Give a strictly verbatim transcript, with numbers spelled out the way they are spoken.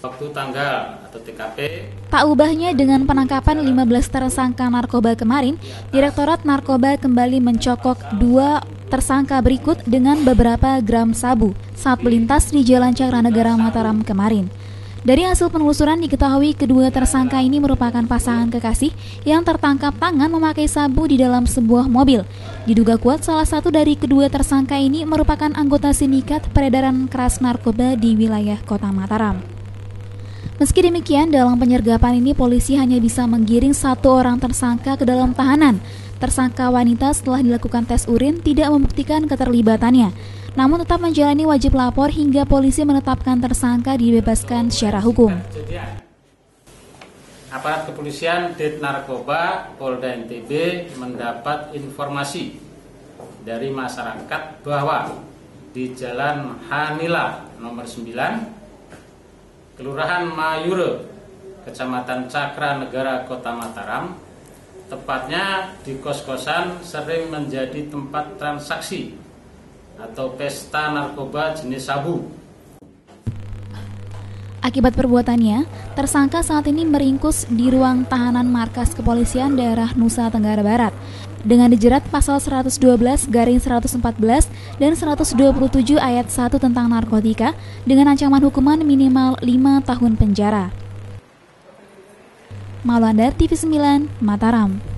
Waktu tanggal atau T K P. Tak ubahnya dengan penangkapan lima belas tersangka narkoba kemarin, Direktorat Narkoba kembali mencokok dua tersangka berikut dengan beberapa gram sabu saat melintas di Jalan Cakranegara Mataram kemarin. Dari hasil penelusuran diketahui kedua tersangka ini merupakan pasangan kekasih yang tertangkap tangan memakai sabu di dalam sebuah mobil. Diduga kuat salah satu dari kedua tersangka ini merupakan anggota sindikat peredaran keras narkoba di wilayah Kota Mataram. Meski demikian, dalam penyergapan ini polisi hanya bisa menggiring satu orang tersangka ke dalam tahanan. Tersangka wanita setelah dilakukan tes urin tidak membuktikan keterlibatannya, namun tetap menjalani wajib lapor hingga polisi menetapkan tersangka dibebaskan secara hukum. Aparat kepolisian Det Narkoba Polda N T B mendapat informasi dari masyarakat bahwa di Jalan Hanila nomor sembilan, Kelurahan Mayure, Kecamatan Cakranegara, Kota Mataram, tepatnya di kos-kosan sering menjadi tempat transaksi atau pesta narkoba jenis sabu. Akibat perbuatannya, tersangka saat ini meringkus di ruang tahanan markas kepolisian daerah Nusa Tenggara Barat dengan dijerat pasal seratus dua belas garing seratus empat belas dan seratus dua puluh tujuh ayat satu tentang narkotika dengan ancaman hukuman minimal lima tahun penjara. Maulanda, T V sembilan, Mataram.